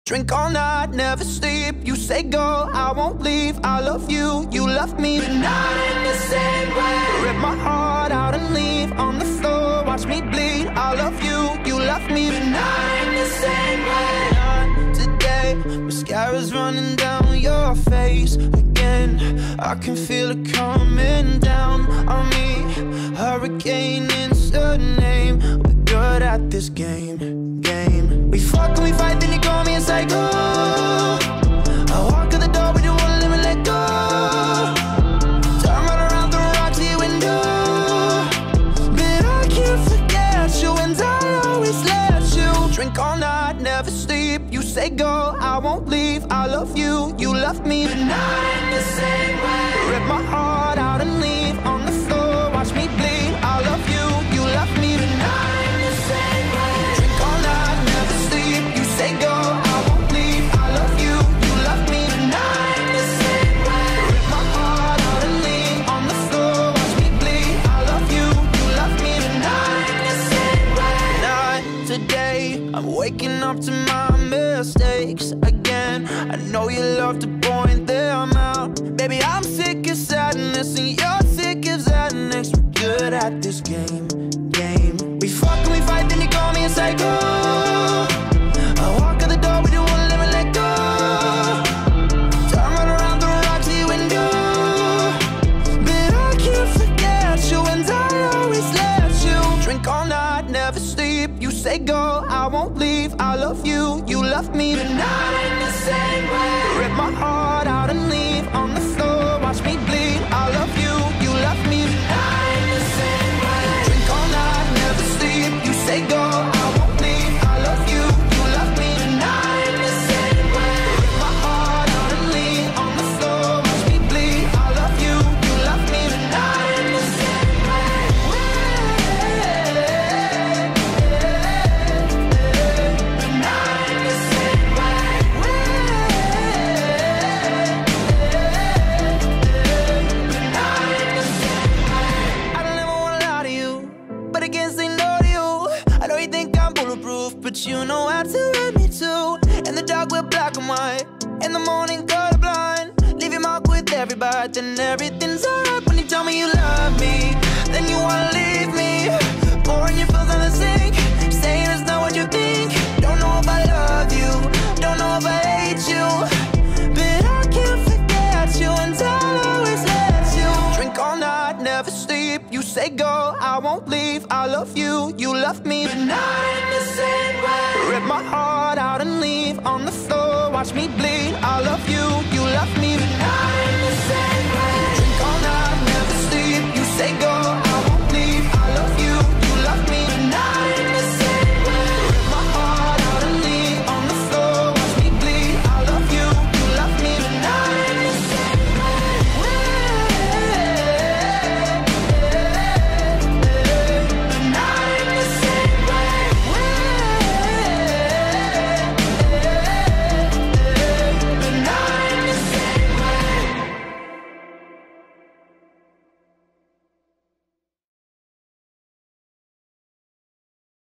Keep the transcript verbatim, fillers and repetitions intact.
Drink all night, never sleep. You say go, I won't leave. I love you, you love me, but not in the same way. Rip my heart out and leave on the floor. Watch me bleed. I love you, you love me, but not in the same way. Not today. Mascara's running down your face again. I can feel it coming down on me. Hurricane is your name. We're good at this game, game. We fuck and we fight, then you call me and say go. I walk to the door, but you won't let me let go. Turn right around, throw rocks to your window. But I can't forget you, and I always let you. Drink all night, never sleep. You say go, I won't leave. I love you, you love me, but not in the same way. Rip my heart out and leave on the floor. Watch me bleed. I love you, you love me, but not in the same way. Drink all night, never sleep. You say go, I won't leave. I love you, you love me, but not in the same way. Rip my heart out and leave on the floor. Watch me bleed. I love you, you love me, but not in the same way. Not today. I'm waking up to my mistakes again. I know you love to point them out. Baby, I'm sick of sadness and you're sick of sadness. We're good at this game, game. We fuck and we fight, then you call me and say go. I walk to the door, but you won't let me let go. Turn right around, throw rocks to your window. But I can't forget you, and I always let you. Drink all night, never sleep. You say go, I won't leave. I love you, you love me, but not in the same way. Rip my heart out and leave on the floor. Watch me bleed. I love you, you love me, but not in the same way. Drink all night, never sleep. You say go, I won't leave. I love you, you love me, but not in the same way. Rip my heart out and leave on the floor. Watch me bleed. I love you, you love me, but not in the same way. But not in the same way. But not in the same way. I don't ever wanna lie to you, but I can't say no to you. I know you think I'm bulletproof, but you know how to hurt me too. In the dark we're black and white, in the morning colorblind. Leave your mark with every bite, then everything's alright. When you tell me you love me, then you wanna leave me. Pouring your feels on the sink, saying it's not what you think. Don't know if I love you, don't know if I hate you, but I can't forget you, and I'll always let you. Drink all night, never sleep. You say go, I won't leave. I love you, you love me, but not in the same way. Rip my heart out and leave on the floor. Watch me bleed. I love you, you love me,